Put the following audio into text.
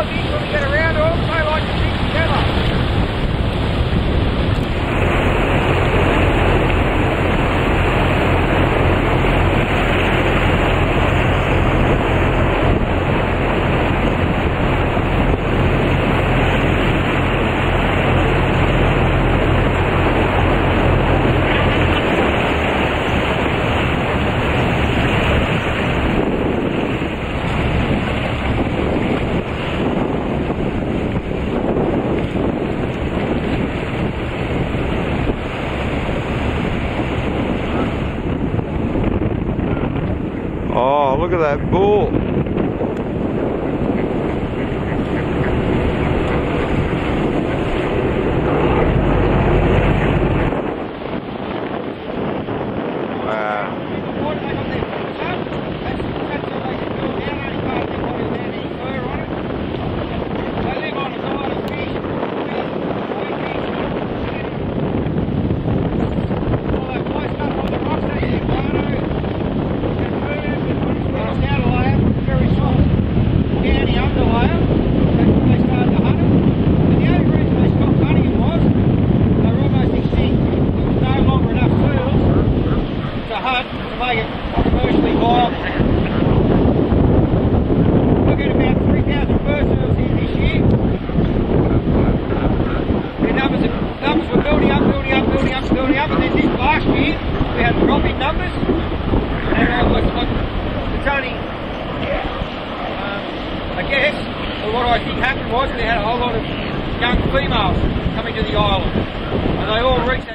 Aussies, when we get around to them, they like to stick together. Oh, look at that bull. Commercially viable. We'll get about 3,000 fur seals here this year. The numbers were building up, and then this last year we had a drop in numbers, and it's only, I guess, what I think happened was we had a whole lot of young females coming to the island, and they all reached